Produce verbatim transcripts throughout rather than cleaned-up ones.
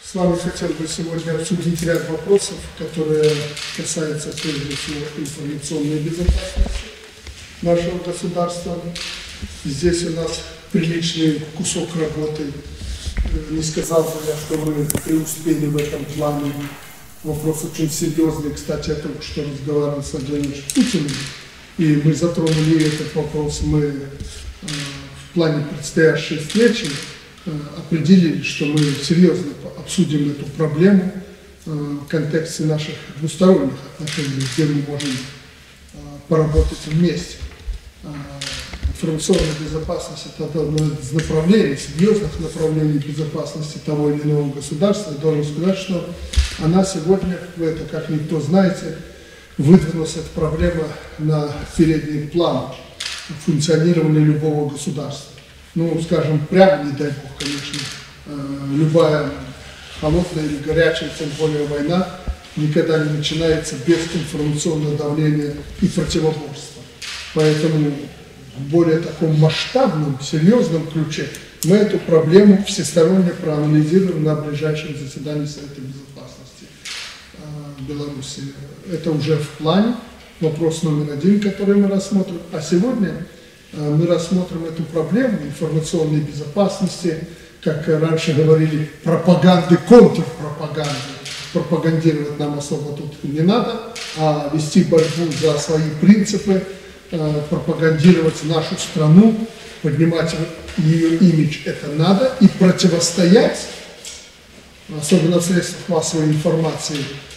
С вами хотел бы сегодня обсудить ряд вопросов, которые касаются прежде всего информационной безопасности нашего государства. Здесь у нас приличный кусок работы. Не сказал бы я, что мы преуспели в этом плане. Вопрос очень серьезный. Кстати, я только что разговаривал с Владимиром Путиным, и мы затронули этот вопрос. Мы э, в плане предстоящей встречи э, определили, что мы серьезно обсудим эту проблему э, в контексте наших двусторонних отношений, где мы можем э, поработать вместе. Э, информационная безопасность – это одно из направлений, серьезных направлений безопасности того или иного государства. Я должен сказать, что она сегодня, вы это как никто знаете, выдвинулась эта проблема на передний план функционирования любого государства. Ну, скажем, прямо, не дай бог, конечно, любая холодная или горячая, тем более война, никогда не начинается без информационного давления и противоборства. Поэтому в более таком масштабном, серьезном ключе мы эту проблему всесторонне проанализируем на ближайшем заседании Совета Безопасности Беларуси. Это уже в плане, вопрос номер один, который мы рассмотрим. А сегодня мы рассмотрим эту проблему информационной безопасности, как раньше говорили, пропаганды, контрпропаганды. Пропагандировать нам особо тут не надо, а вести борьбу за свои принципы, пропагандировать нашу страну, поднимать ее имидж – это надо, и противостоять, особенно в средствах массовой информации,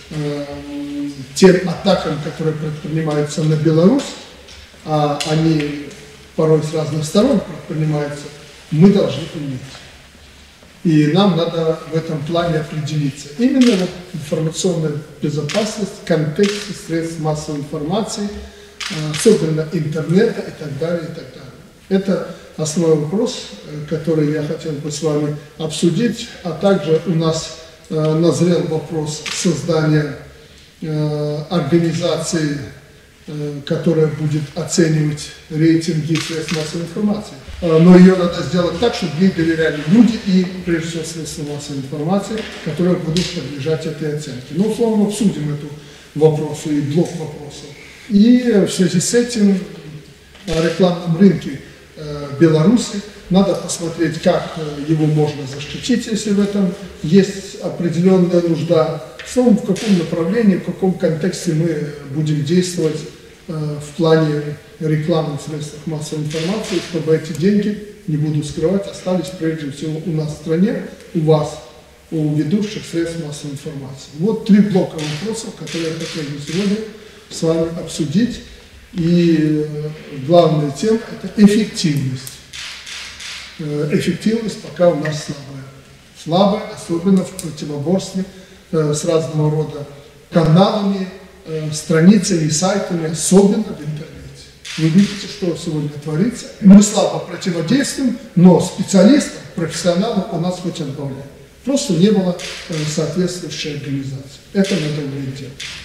тем атакам, которые предпринимаются на Беларусь, а они порой с разных сторон предпринимаются, мы должны уметь. И нам надо в этом плане определиться. Именно вот информационная безопасность в контексте средств массовой информации, особенно интернета и так далее, и так далее. Это основной вопрос, который я хотел бы с вами обсудить, а также у нас э, назрел вопрос создания э, организации, э, которая будет оценивать рейтинги средств массовой информации. Э, но ее надо сделать так, чтобы ей доверяли люди и, прежде всего, средства массовой информации, которые будут подлежать этой оценке. Ну, условно, обсудим эту вопрос и блок вопросов. И в связи с этим на рекламном рынке э, Беларуси надо посмотреть, как его можно защитить, если в этом есть определенная нужда. В том, в каком направлении, в каком контексте мы будем действовать э, в плане рекламы в средствах массовой информации, чтобы эти деньги, не буду скрывать, остались прежде всего у нас в стране, у вас, у ведущих средств массовой информации. Вот три блока вопросов, которые я хотел бы сегодня с вами обсудить. И главная тема – это эффективность. Эффективность пока у нас слабая. Слабая, особенно в противоборстве с разного рода каналами, страницами, сайтами, особенно в интернете. Вы видите, что сегодня творится. Мы слабо противодействуем, но специалистов, профессионалов у нас хоть отбавляют. Просто не было соответствующей организации. Это надо уметь делать.